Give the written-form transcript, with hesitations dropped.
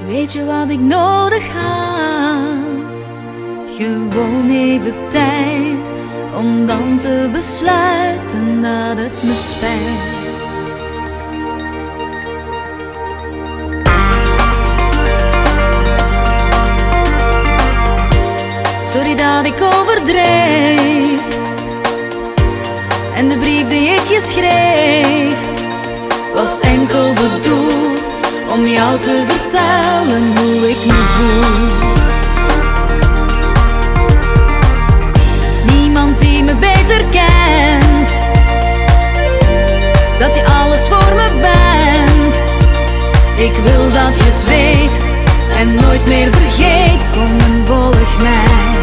Weet je wat ik nodig had? Gewoon even tijd om dan te besluiten dat het me spijt. Sorry dat ik overdreef en de brief die ik je schreef was enkel bedoeld om jou te vertellen hoe ik me voel. Niemand die me beter kent, dat je alles voor me bent. Ik wil dat je het weet en nooit meer vergeet. Kom en volg mij.